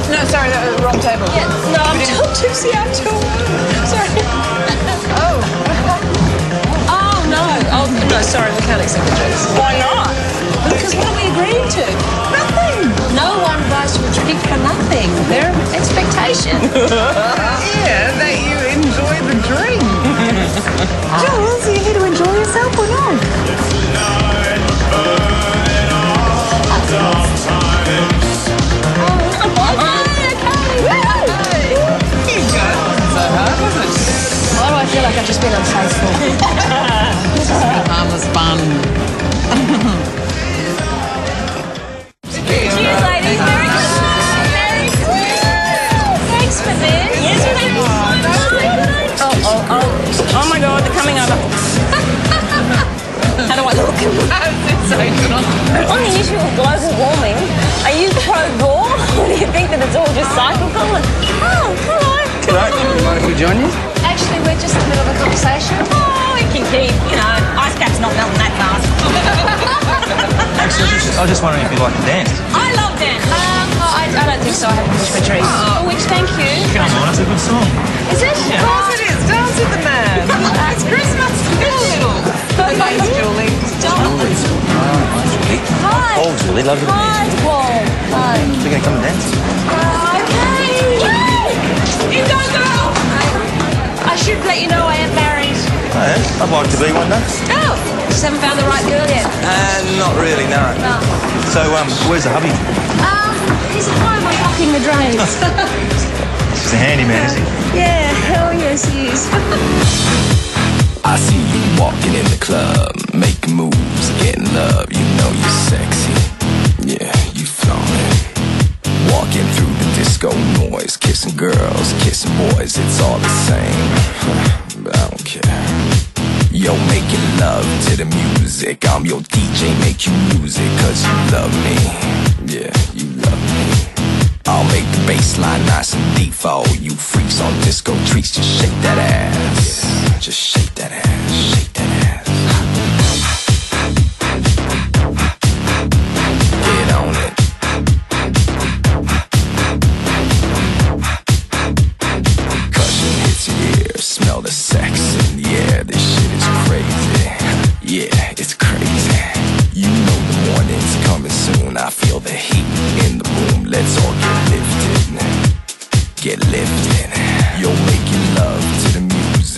No, sorry, that was the wrong table. Yeah, no, I'm too Sorry. Oh. Oh, no. Oh, no, sorry, we can't accept the drinks. Why not? Because what are we agreeing to? Nothing. No one buys you a drink for nothing. There are expectations. Yeah, that you enjoy the drink. Jules, are you here to enjoy yourself or not? Why do I feel like I've just been unfaithful? Harmless fun. Cheers, ladies. Merry Christmas. Merry Christmas. Thanks for this. Yes, thank you so much. Oh my God, they're coming over. How do I look? Sensational. On the issue of global warming, are you pro-Gore? Or do you think that it's all just cyclical? Oh, hello. Mind if we join you? Actually, we're just in the middle of a conversation. Oh, we can keep, you know, ice cap's not melting that fast. Actually, I was just wondering if you'd like to dance. I love dance. I don't think so. I haven't finished my drink. Oh, which thank you. Come on, it's a good song. Is it? Of course it is. Dance with the man. It's Christmas. Get a little. Thanks, Julie. Hi. Oh, Julie, lovely to meet Hi, you. Paul. Hi. We're going to come and dance. Okay. You go, girl. I should let you know I am married. Oh, yeah? I'd like to be one day. Oh, just haven't found the right girl yet. Not really, no. No. So, where's the hubby? He's at home unlocking the drains. He's a handyman, is he? Yeah, hell yes he is. I see you walking in the club, making moves, getting love. You know you're sexy. Yeah, you flaunt it. Walking through the disco noise, kissing girls, kissing boys, it's all the same. But I don't care. Yo, making love to the music. I'm your DJ, make you lose it, 'cause you love me.